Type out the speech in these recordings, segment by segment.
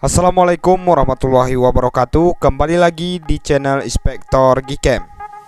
Assalamualaikum warahmatullahi wabarakatuh. Kembali lagi di channel Inspektor Gcam.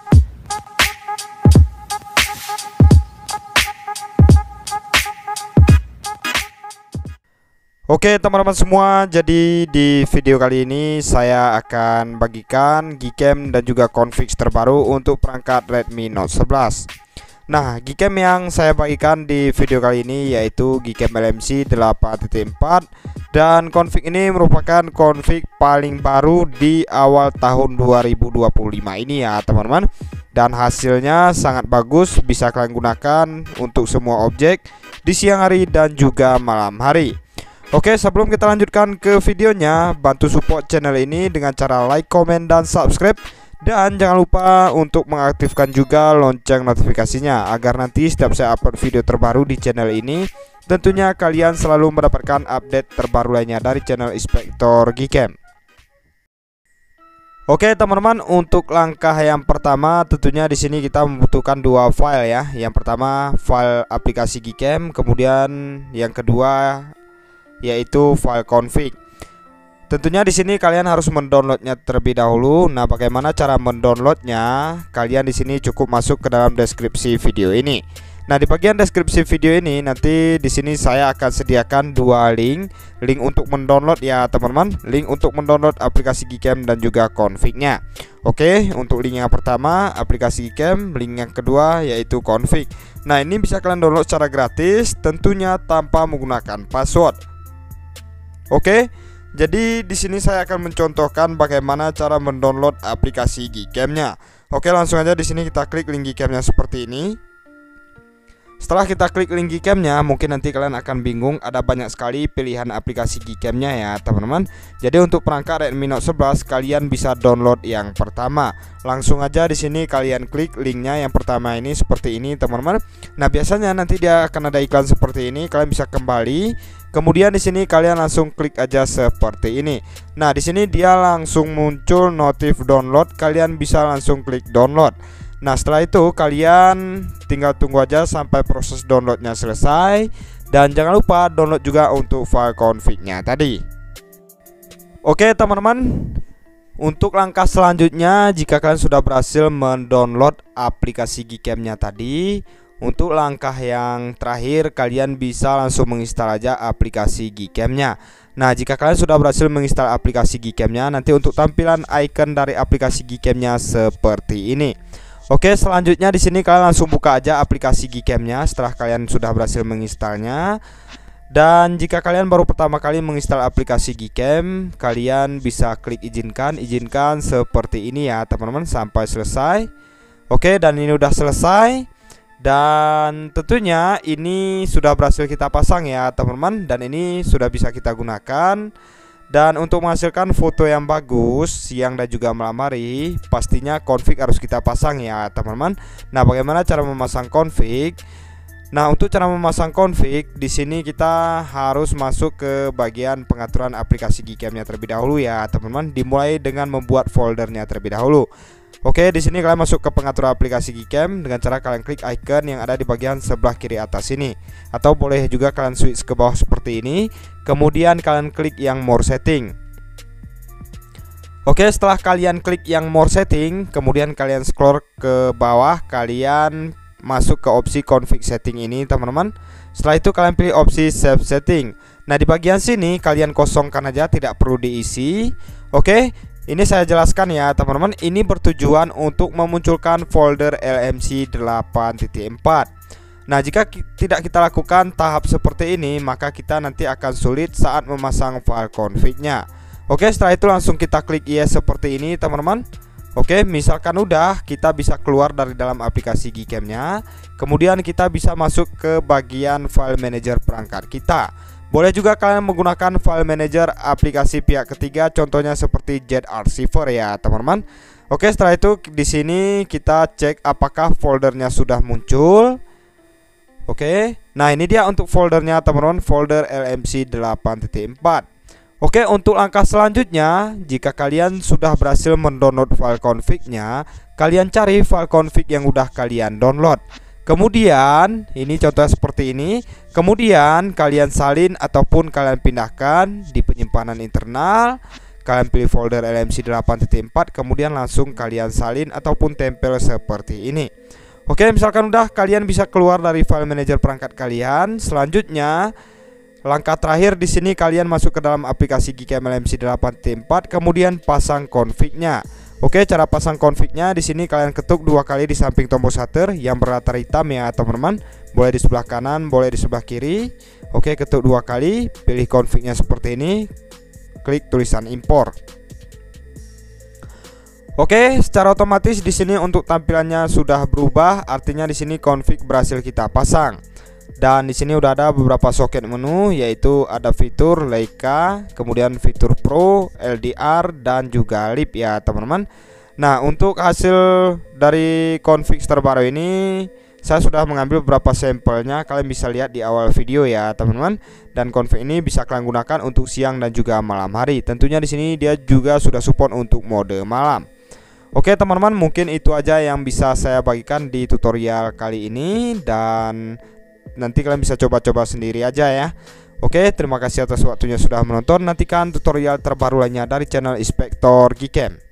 Oke teman-teman semua, jadi di video kali ini saya akan bagikan Gcam dan juga config terbaru untuk perangkat Redmi Note 11. Nah, Gcam yang saya bagikan di video kali ini yaitu Gcam LMC 8.4, dan config ini merupakan config paling baru di awal tahun 2025 ini ya teman-teman. Dan hasilnya sangat bagus, bisa kalian gunakan untuk semua objek di siang hari dan juga malam hari. Oke, sebelum kita lanjutkan ke videonya, bantu support channel ini dengan cara like, comment, dan subscribe. Dan jangan lupa untuk mengaktifkan juga lonceng notifikasinya agar nanti setiap saya upload video terbaru di channel ini, tentunya kalian selalu mendapatkan update terbaru lainnya dari channel Inspektor Gcam. Oke teman-teman, untuk langkah yang pertama tentunya di sini kita membutuhkan dua file ya. Yang pertama file aplikasi Gcam, kemudian yang kedua yaitu file config. Tentunya di sini kalian harus mendownloadnya terlebih dahulu. Nah, bagaimana cara mendownloadnya? Kalian di sini cukup masuk ke dalam deskripsi video ini. Nah, di bagian deskripsi video ini nanti di sini saya akan sediakan dua link untuk mendownload ya teman-teman. Link untuk mendownload aplikasi Gcam dan juga confignya. Oke, untuk link yang pertama aplikasi Gcam, link yang kedua yaitu config. Nah, ini bisa kalian download secara gratis, tentunya tanpa menggunakan password. Oke. Jadi di sini saya akan mencontohkan bagaimana cara mendownload aplikasi Gcam-nya. Oke, langsung aja di sini kita klik link Gcam-nya seperti ini. Setelah kita klik link Gcam-nya, mungkin nanti kalian akan bingung, ada banyak sekali pilihan aplikasi Gcam-nya ya teman-teman. Jadi untuk perangkat Redmi Note 11 kalian bisa download yang pertama. Langsung aja di sini kalian klik linknya yang pertama ini seperti ini teman-teman. Nah, biasanya nanti dia akan ada iklan seperti ini, kalian bisa kembali. Kemudian di sini kalian langsung klik aja seperti ini. Nah, di sini dia langsung muncul notif download, kalian bisa langsung klik download. Nah, setelah itu kalian tinggal tunggu aja sampai proses downloadnya selesai. Dan jangan lupa download juga untuk file config-nya tadi. Oke teman-teman, untuk langkah selanjutnya, jika kalian sudah berhasil mendownload aplikasi Gcam-nya tadi, untuk langkah yang terakhir kalian bisa langsung menginstal aja aplikasi Gcam-nya. Nah, jika kalian sudah berhasil menginstal aplikasi Gcam-nya, nanti untuk tampilan icon dari aplikasi Gcam-nya seperti ini. Oke, selanjutnya di sini kalian langsung buka aja aplikasi Gcam-nya setelah kalian sudah berhasil menginstalnya. Dan jika kalian baru pertama kali menginstal aplikasi Gcam, kalian bisa klik izinkan seperti ini ya teman-teman sampai selesai. Oke, dan ini udah selesai. Dan tentunya ini sudah berhasil kita pasang ya teman-teman, dan ini sudah bisa kita gunakan. Dan untuk menghasilkan foto yang bagus siang dan juga malam hari, pastinya config harus kita pasang ya teman-teman. Nah, bagaimana cara memasang config? Nah, untuk cara memasang config di sini kita harus masuk ke bagian pengaturan aplikasi Gcam-nya terlebih dahulu ya teman-teman. Dimulai dengan membuat foldernya terlebih dahulu. Oke, di sini kalian masuk ke pengaturan aplikasi Gcam dengan cara kalian klik icon yang ada di bagian sebelah kiri atas ini, atau boleh juga kalian switch ke bawah seperti ini. Kemudian kalian klik yang more setting. Oke, setelah kalian klik yang more setting, kemudian kalian scroll ke bawah, kalian masuk ke opsi config setting ini teman-teman. Setelah itu kalian pilih opsi save setting. Nah, di bagian sini kalian kosongkan aja, tidak perlu diisi. Oke, ini saya jelaskan ya teman-teman. Ini bertujuan untuk memunculkan folder LMC 8.4. Nah, jika tidak kita lakukan tahap seperti ini, maka kita nanti akan sulit saat memasang file config-nya. Oke, setelah itu langsung kita klik yes seperti ini teman-teman. Oke, misalkan udah, kita bisa keluar dari dalam aplikasi Gcam-nya. Kemudian kita bisa masuk ke bagian file manager perangkat kita. Boleh juga kalian menggunakan file manager aplikasi pihak ketiga, contohnya seperti Z-Archiver ya teman-teman. Oke, setelah itu di sini kita cek apakah foldernya sudah muncul. Oke, nah ini dia untuk foldernya teman-teman, folder LMC 8.4. Oke, untuk langkah selanjutnya, jika kalian sudah berhasil mendownload file config-nya, kalian cari file config yang udah kalian download. Kemudian ini contohnya seperti ini. Kemudian kalian salin ataupun kalian pindahkan di penyimpanan internal. Kalian pilih folder LMC 8.4, kemudian langsung kalian salin ataupun tempel seperti ini. Oke, misalkan udah, kalian bisa keluar dari file manager perangkat kalian. Selanjutnya, langkah terakhir di sini kalian masuk ke dalam aplikasi Gcam LMC 8.4, kemudian pasang config-nya. Oke, cara pasang config-nya di sini kalian ketuk 2 kali di samping tombol shutter yang berlatar hitam ya teman-teman. Boleh di sebelah kanan, boleh di sebelah kiri. Oke, ketuk 2 kali, pilih config-nya seperti ini. Klik tulisan import. Oke, secara otomatis di sini untuk tampilannya sudah berubah, artinya di sini config berhasil kita pasang. Dan di sini udah ada beberapa soket menu, yaitu ada fitur Leica, kemudian fitur Pro, LDR dan juga LIP ya teman-teman. Nah, untuk hasil dari config terbaru ini saya sudah mengambil beberapa sampelnya, kalian bisa lihat di awal video ya teman-teman. Dan config ini bisa kalian gunakan untuk siang dan juga malam hari. Tentunya di sini dia juga sudah support untuk mode malam. Oke teman-teman, mungkin itu aja yang bisa saya bagikan di tutorial kali ini, dan nanti kalian bisa coba-coba sendiri aja ya. Oke, terima kasih atas waktunya sudah menonton. Nantikan tutorial terbaru lainnya dari channel Inspektor Gcam.